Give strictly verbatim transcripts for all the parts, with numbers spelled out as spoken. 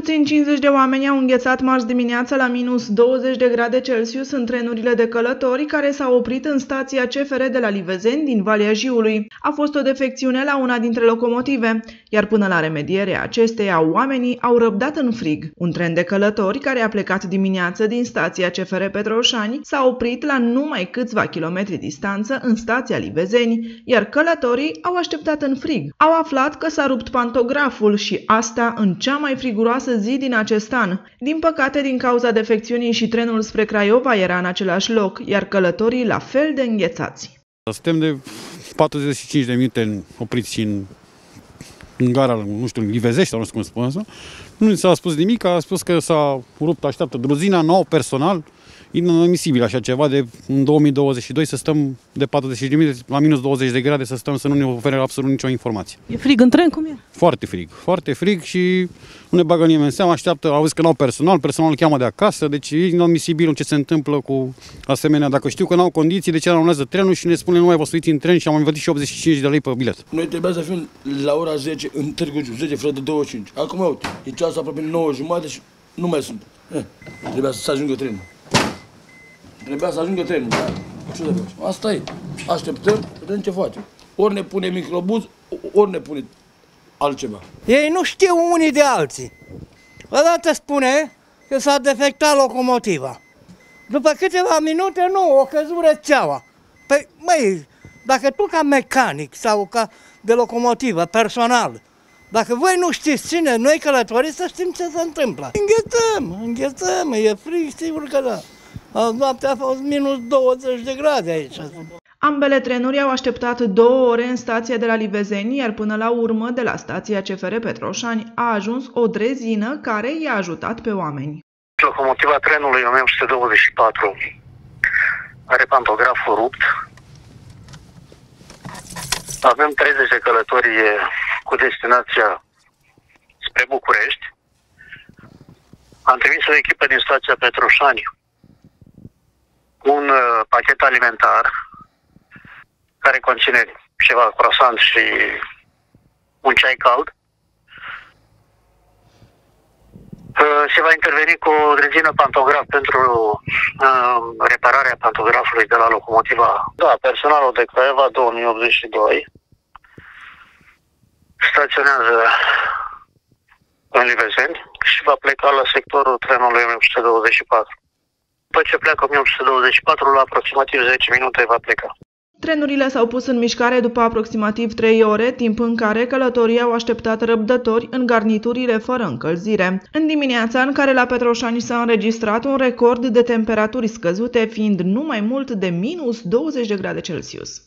puțin cincizeci de oameni au înghețat marți dimineața la minus douăzeci de grade Celsius în trenurile de călători care s-au oprit în stația C F R de la Livezeni din Valea Jiului. A fost o defecțiune la una dintre locomotive, iar până la remedierea acesteia, oamenii au răbdat în frig. Un tren de călători care a plecat dimineață din stația C F R Petroșani s-a oprit la numai câțiva kilometri distanță în stația Livezeni, iar călătorii au așteptat în frig. Au aflat că s-a rupt pantograful și asta în cea mai friguroasă zi din acest an. Din păcate, din cauza defecțiunii și trenul spre Craiova era în același loc, iar călătorii la fel de înghețați. Suntem de patruzeci și cinci de minute opriți în, în gara, nu știu, Livezești sau nu știu cum spun asta. Nu ni s-a spus nimic, a spus că s-a rupt, așteaptă druzina, nou personal. Inadmisibil așa ceva de în două mii douăzeci și doi să stăm de patruzeci de minute la minus douăzeci de grade, să stăm să nu ne ofere absolut nicio informație. E frig în tren, cum e? Foarte frig, foarte frig și nu ne bagă nimeni în seamă, așteaptă, auzi că n-au personal, personalul cheamă de acasă, deci e inadmisibil ce se întâmplă cu asemenea. Dacă știu că n-au condiții, de ce anulează trenul și ne spune nu mai vă suiți în tren și am inventat și optzeci și cinci de lei pe bilet. Noi trebuia să fim la ora zece în Târgu Jiu, zece fără de douăzeci și cinci. Acum uite, e ceasul aproape nouă jumate și nu mai sunt. Eh, trebuia să ajungă trenul. Trebuia să ajungă trenul. Ce să facem? Asta e. Așteptăm, vedem ce facem. Ori ne pune microbuz, ori ne pune altceva. Ei nu știu unii de alții. Odată spune că s-a defectat locomotiva. După câteva minute, nu, o căzut rețeaua. Păi, măi, dacă tu ca mecanic sau ca de locomotivă, personal, dacă voi nu știți cine, noi călătorii, să știm ce se întâmplă. Înghețăm, înghețăm, e frig, sigur că da. Noaptea a fost minus douăzeci de grade aici. Ambele trenuri au așteptat două ore în stația de la Livezeni, iar până la urmă, de la stația C F R Petroșani, a ajuns o drezină care i-a ajutat pe oameni. Locomotiva trenului o mie opt sute douăzeci și patru are pantograful rupt. Avem treizeci de călători cu destinația spre București. Am trimis o echipă din stația Petroșani un uh, pachet alimentar care conține ceva croissant și un ceai cald. Uh, se va interveni cu o rezină pantograf pentru uh, repararea pantografului de la locomotiva. Da, personalul de Craiova două mii optzeci și doi staționează în Livezeni și va pleca la sectorul trenului o mie opt sute douăzeci și patru. După ce pleacă o mie opt sute douăzeci și patru, la aproximativ zece minute va pleca. Trenurile s-au pus în mișcare după aproximativ trei ore, timp în care călătorii au așteptat răbdători în garniturile fără încălzire. În dimineața în care la Petroșani s-a înregistrat un record de temperaturi scăzute, fiind nu mai mult de minus douăzeci de grade Celsius.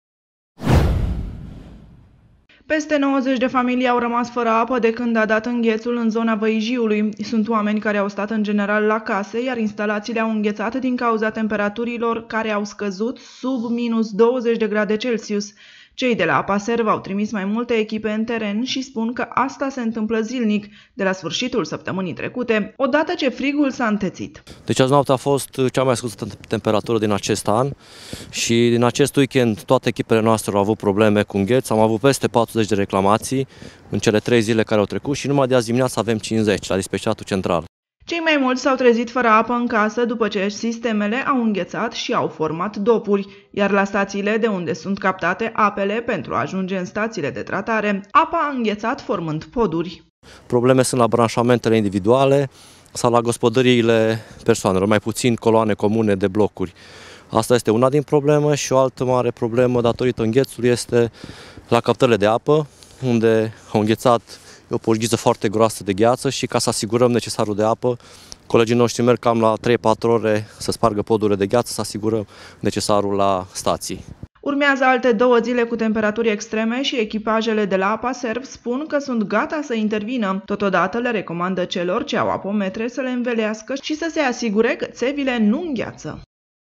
Peste nouăzeci de familii au rămas fără apă de când a dat înghețul în zona Văii Jiului. Sunt oameni care au stat în general la case, iar instalațiile au înghețat din cauza temperaturilor care au scăzut sub minus douăzeci de grade Celsius. Cei de la Apaserv au trimis mai multe echipe în teren și spun că asta se întâmplă zilnic, de la sfârșitul săptămânii trecute, odată ce frigul s-a întețit. Deci azi noaptea a fost cea mai scăzută temperatură din acest an și din acest weekend toate echipele noastre au avut probleme cu îngheț. Am avut peste patruzeci de reclamații în cele trei zile care au trecut și numai de azi dimineața avem cincizeci la dispečatul central. Cei mai mulți s-au trezit fără apă în casă după ce sistemele au înghețat și au format dopuri, iar la stațiile de unde sunt captate apele pentru a ajunge în stațiile de tratare, apa a înghețat formând poduri. Probleme sunt la branșamentele individuale sau la gospodăriile persoanelor, mai puțin coloane comune de blocuri. Asta este una din probleme și o altă mare problemă datorită înghețului este la captările de apă, unde au înghețat o porghiță foarte groasă de gheață și ca să asigurăm necesarul de apă, colegii noștri merg cam la trei patru ore să spargă podurile de gheață, să asigurăm necesarul la stații. Urmează alte două zile cu temperaturi extreme și echipajele de la Apaserv spun că sunt gata să intervină. Totodată le recomandă celor ce au apometre să le învelească și să se asigure că țevile nu îngheață.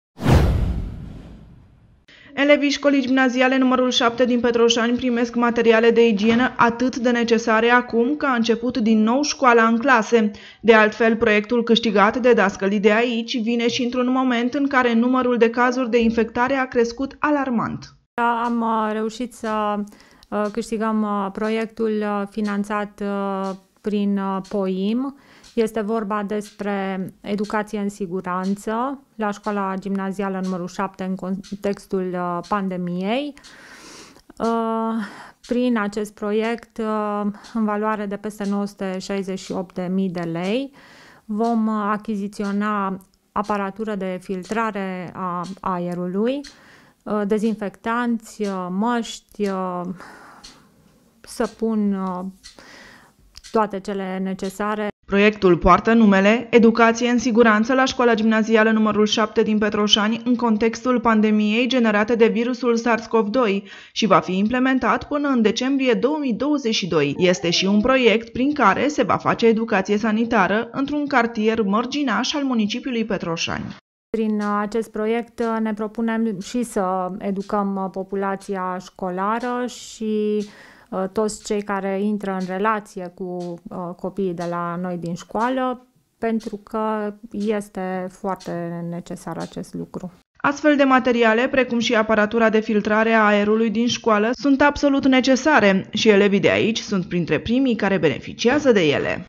Elevii școlii gimnaziale numărul șapte din Petroșani primesc materiale de igienă atât de necesare acum că a început din nou școala în clase. De altfel, proiectul câștigat de dascălii de aici vine și într-un moment în care numărul de cazuri de infectare a crescut alarmant. Am reușit să câștigăm proiectul finanțat prin POIM. Este vorba despre educație în siguranță la școala gimnazială numărul șapte în contextul pandemiei. Prin acest proiect, în valoare de peste nouă sute șaizeci și opt de mii de lei, vom achiziționa aparatură de filtrare a aerului, dezinfectanți, măști, săpun, toate cele necesare. Proiectul poartă numele Educație în siguranță la școala gimnazială numărul șapte din Petroșani în contextul pandemiei generate de virusul SARS-CoV doi și va fi implementat până în decembrie două mii douăzeci și doi. Este și un proiect prin care se va face educație sanitară într-un cartier mărginaș al municipiului Petroșani. Prin acest proiect ne propunem și să educăm populația școlară și toți cei care intră în relație cu copiii de la noi din școală, pentru că este foarte necesar acest lucru. Astfel de materiale, precum și aparatura de filtrare a aerului din școală, sunt absolut necesare și elevii de aici sunt printre primii care beneficiază de ele.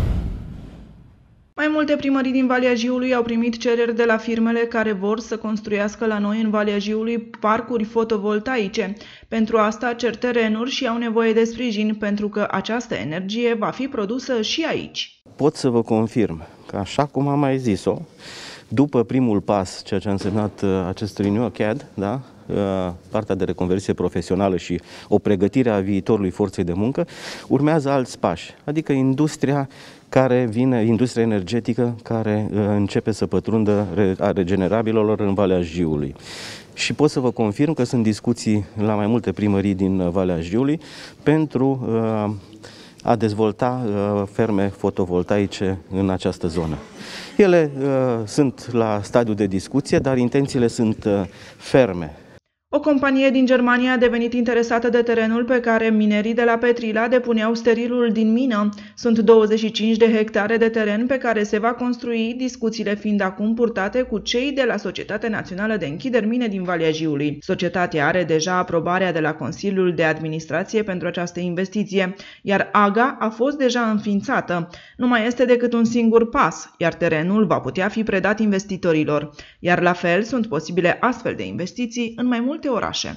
Mai multe primării din Valea Jiului au primit cereri de la firmele care vor să construiască la noi în Valea Jiului parcuri fotovoltaice. Pentru asta cer terenuri și au nevoie de sprijin pentru că această energie va fi produsă și aici. Pot să vă confirm că, așa cum am mai zis-o, după primul pas, ceea ce a însemnat acest Renew C A D, da? Partea de reconversie profesională și o pregătire a viitorului forței de muncă, urmează alți pași, adică industria care vine, industria energetică care începe să pătrundă a regenerabilelor în Valea Jiului. Și pot să vă confirm că sunt discuții la mai multe primării din Valea Jiului pentru a dezvolta ferme fotovoltaice în această zonă. Ele uh, sunt la stadiu de discuție, dar intențiile sunt uh, ferme. O companie din Germania a devenit interesată de terenul pe care minerii de la Petrila depuneau sterilul din mină. Sunt douăzeci și cinci de hectare de teren pe care se va construi, discuțiile fiind acum purtate cu cei de la Societatea Națională de Închideri Mine din Valea Jiului. Societatea are deja aprobarea de la Consiliul de Administrație pentru această investiție, iar A G A a fost deja înființată. Nu mai este decât un singur pas, iar terenul va putea fi predat investitorilor. Iar la fel sunt posibile astfel de investiții în mai multe orașe.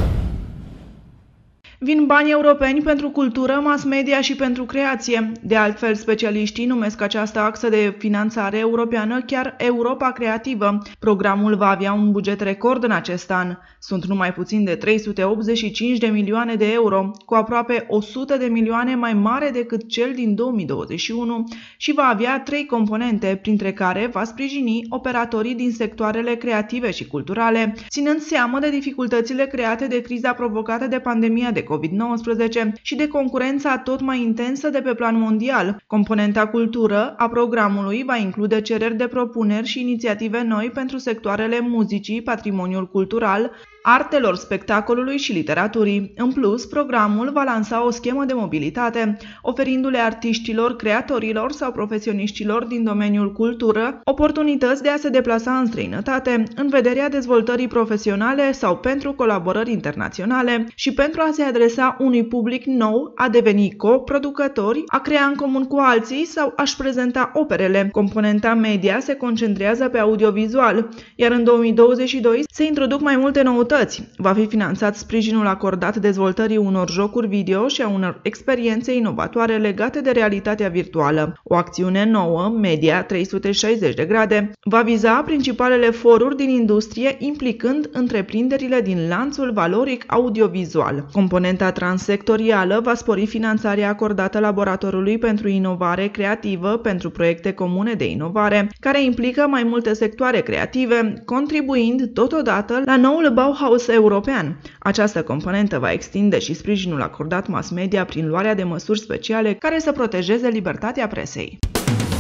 Vin bani europeni pentru cultură, mass media și pentru creație. De altfel, specialiștii numesc această axă de finanțare europeană chiar Europa Creativă. Programul va avea un buget record în acest an. Sunt numai puțin de trei sute optzeci și cinci de milioane de euro, cu aproape o sută de milioane mai mare decât cel din două mii douăzeci și unu și va avea trei componente, printre care va sprijini operatorii din sectoarele creative și culturale, ținând seamă de dificultățile create de criza provocată de pandemia de covid nouăsprezece și de concurența tot mai intensă de pe plan mondial. Componenta cultură a programului va include cereri de propuneri și inițiative noi pentru sectoarele muzicii, patrimoniul cultural, artelor spectacolului și literaturii. În plus, programul va lansa o schemă de mobilitate, oferindu-le artiștilor, creatorilor sau profesioniștilor din domeniul cultură oportunități de a se deplasa în străinătate, în vederea dezvoltării profesionale sau pentru colaborări internaționale și pentru a se adresa unui public nou, a deveni coproducători, a crea în comun cu alții sau a-și prezenta operele. Componenta media se concentrează pe audiovizual, iar în două mii douăzeci și doi se introduc mai multe noutăți. Va fi finanțat sprijinul acordat dezvoltării unor jocuri video și a unor experiențe inovatoare legate de realitatea virtuală. O acțiune nouă, Media trei sute șaizeci de grade, va viza principalele foruri din industrie, implicând întreprinderile din lanțul valoric audiovizual. Componenta transsectorială va spori finanțarea acordată laboratorului pentru inovare creativă pentru proiecte comune de inovare, care implică mai multe sectoare creative, contribuind totodată la noul Bauhaus european. Această componentă va extinde și sprijinul acordat mass media prin luarea de măsuri speciale care să protejeze libertatea presei.